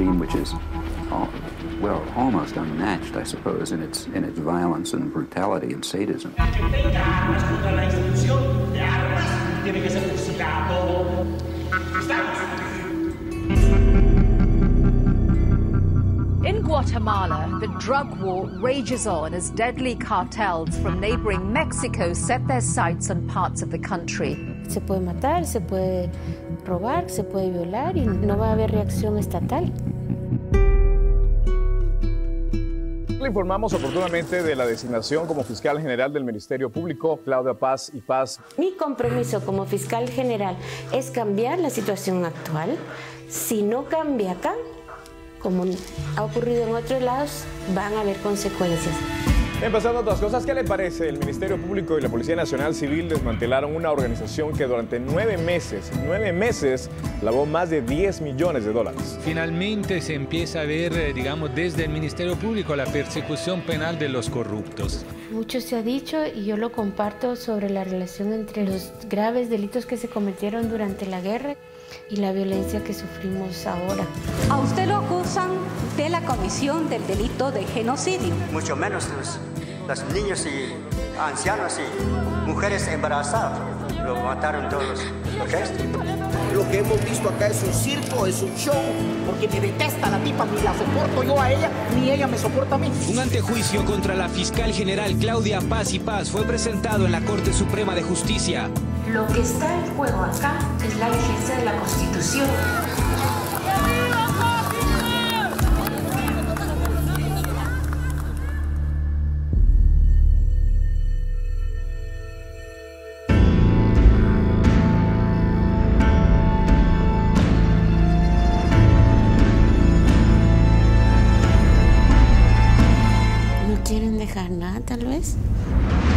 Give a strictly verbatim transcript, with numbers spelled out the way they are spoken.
regime which is, uh, well, almost unmatched, I suppose, in its, in its violence and brutality and sadism. In Guatemala, the drug war rages on as deadly cartels from neighboring Mexico set their sights on parts of the country. Se puede matar, se puede robar, se puede violar y no va a haber reacción estatal. Le informamos oportunamente de la designación como fiscal general del Ministerio Público, Claudia Paz y Paz. Mi compromiso como fiscal general es cambiar la situación actual. Si no cambia acá, como ha ocurrido en otros lados, van a haber consecuencias. Empezando otras cosas, ¿qué le parece? El Ministerio Público y la Policía Nacional Civil desmantelaron una organización que durante nueve meses, nueve meses, lavó más de diez millones de dólares. Finalmente se empieza a ver, digamos, desde el Ministerio Público la persecución penal de los corruptos. Mucho se ha dicho y yo lo comparto sobre la relación entre los graves delitos que se cometieron durante la guerra y la violencia que sufrimos ahora. A usted lo acusan de la comisión del delito de genocidio. Mucho menos los, los niños y ancianos y mujeres embarazadas. Lo mataron todos los restos. Lo que hemos visto acá es un circo, es un show, porque me detesta la tipa, ni la soporto yo a ella, ni ella me soporta a mí. Un antejuicio contra la fiscal general Claudia Paz y Paz fue presentado en la Corte Suprema de Justicia. Lo que está en juego acá es la vigencia de la Constitución. ¿No quieren dejar nada, tal vez?